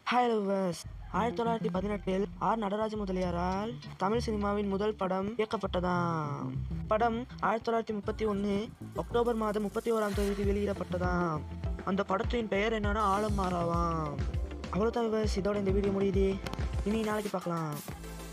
Hi lovers. 1918 R Nataraja முதலியாரால் தமிழ் சினிமாவின் முதல் படம் இயக்கப்பட்டதாம். படம் 1931 அக்டோபர் மாதம் 31ஆம் தேதி வெளியிடப்பட்டதாம். அந்த படத்தின் பெயர் என்னன்னா ஆலம் மாறாவாம். அவ்வளோதான் விவர்ஸ், இதோட இந்த வீடியோ முடியுது. இனி நாளைக்கு பார்க்கலாம்.